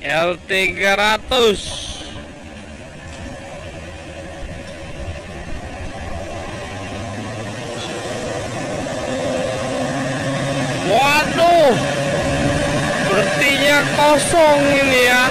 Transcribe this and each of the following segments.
L300. Waduh, sepertinya kosong ini ya.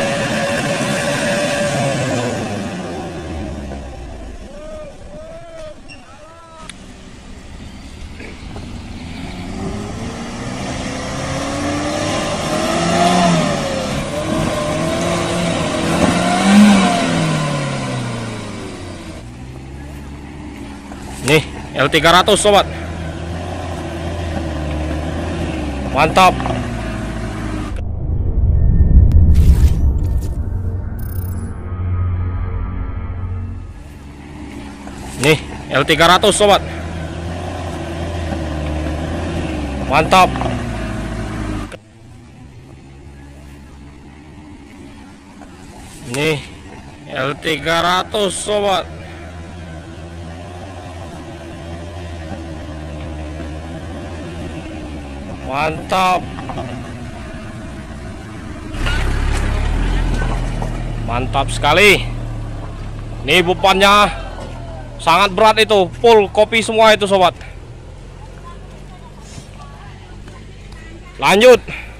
Nih, L300 sobat. Mantap. Nih, L300 sobat. Mantap. Nih, L300 sobat. Mantap. Mantap sekali. Nih bebannya sangat berat itu, full kopi semua itu sobat. Lanjut.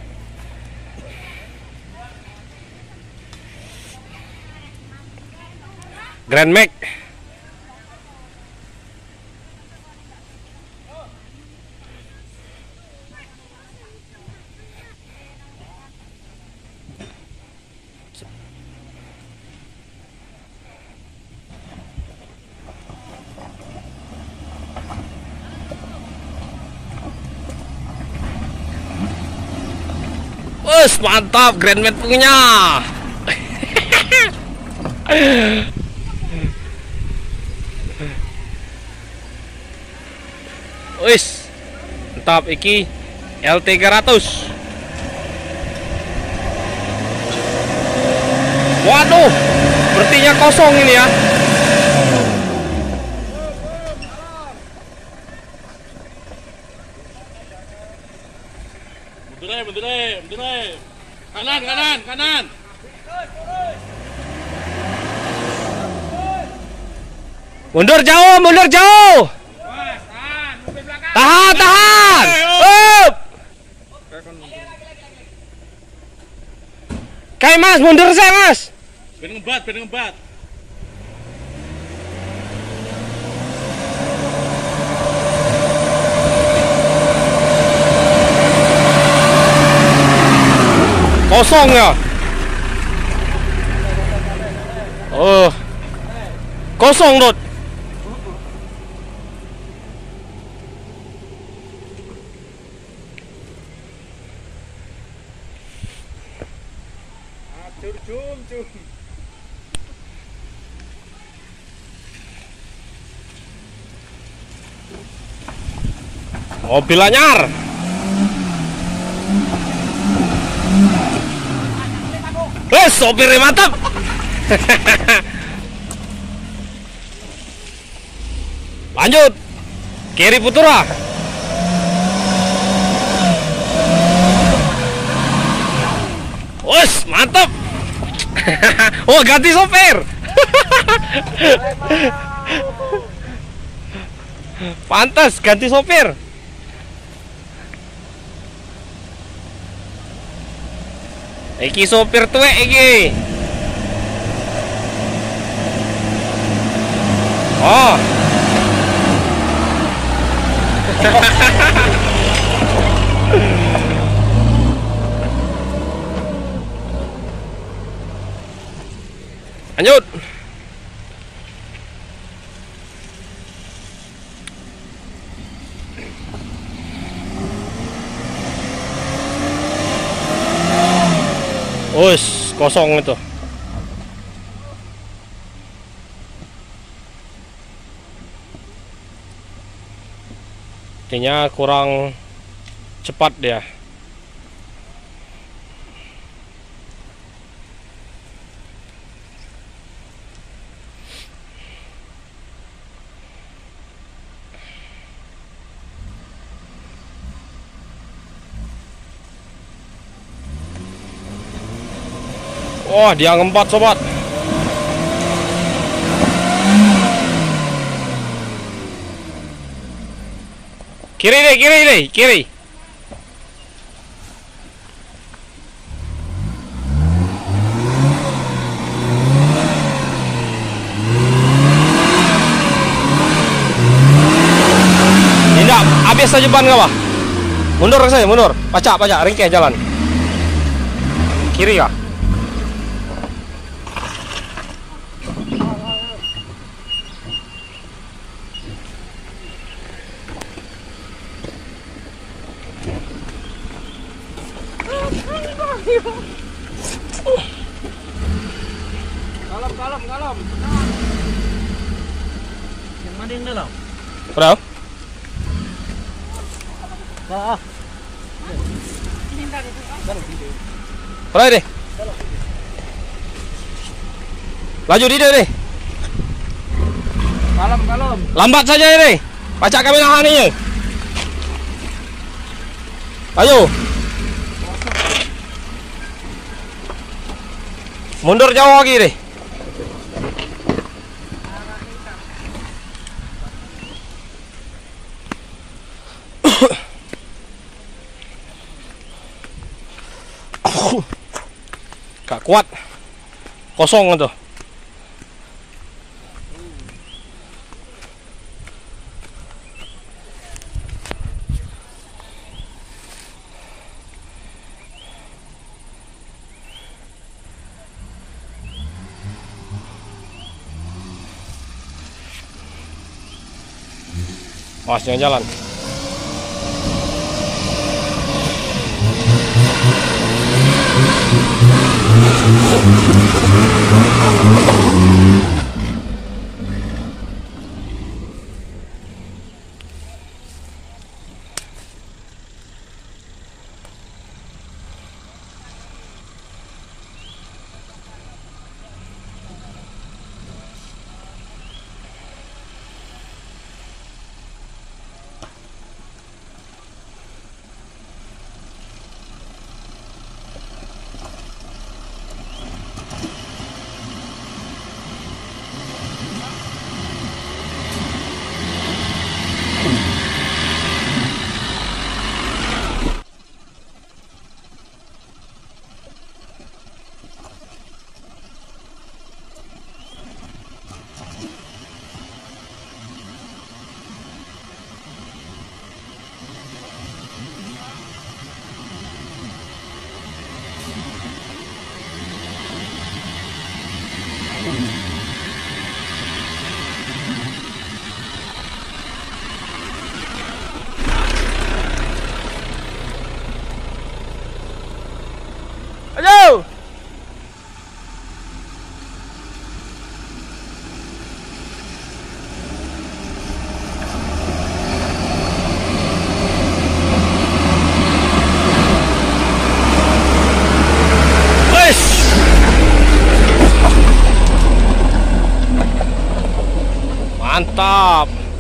Grand Max. Wes, mantap Grand Max punya. Wes, mantap iki L300. Waduh, sepertinya kosong ini ya. Mundur. Kanan. Mundur jauh. Tahan. Up. Kayak Mas, mundur saya Mas. Pengen ngebat. Kosong ya. Oh, kosong Dot. Cum. Mobil anyar. Sopirnya mantap. Lanjut. Kiri Putura. Wes, mantap. Oh, ganti sopir. Pantas ganti sopir. Iki sopir tuwek iki. Oh. Lanjut. Us, kosong itu. Artinya kurang cepat dia. Wah, dia ngembat sobat. Kiri deh, kiri. Tidak, habis saja ban kah? Mundur saja, mundur. Pacak, ringkeh jalan. Kiri kah? Kalem. Yang mana yang dalam? Berapa? Berapa deh? Laju di deh. Kalem. Lambat saja ini. Pacak kami nahan ini. Laju. Mundur jauh lagi deh. Gak kuat. Kosong itu. Awas jangan jalan. Ayo. Mantap.